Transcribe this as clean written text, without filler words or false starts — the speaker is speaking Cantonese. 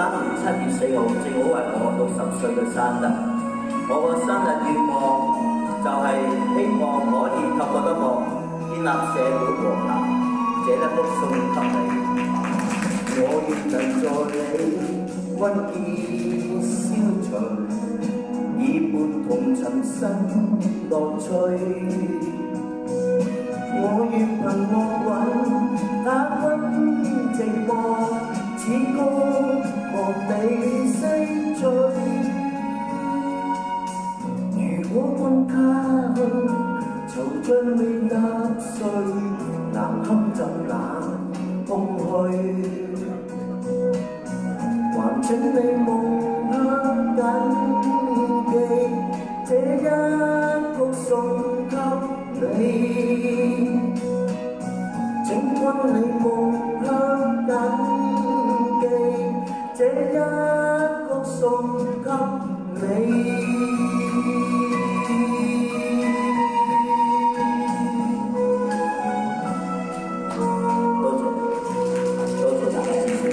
年7月4號，正好係我60歲嘅生日。我個生日願望就係希望可以透過音樂建立社會和諧，這一幅送給你。我願能助你鬱結消除，以伴同尋新樂趣。我願憑樂韻打昏寂寞，此歌莫你識醉。如果君他去，惆悵未納稅，難堪怎冷空虛。還請你夢刻緊記，這一曲送給你。請君你夢刻緊記，這一曲送給你。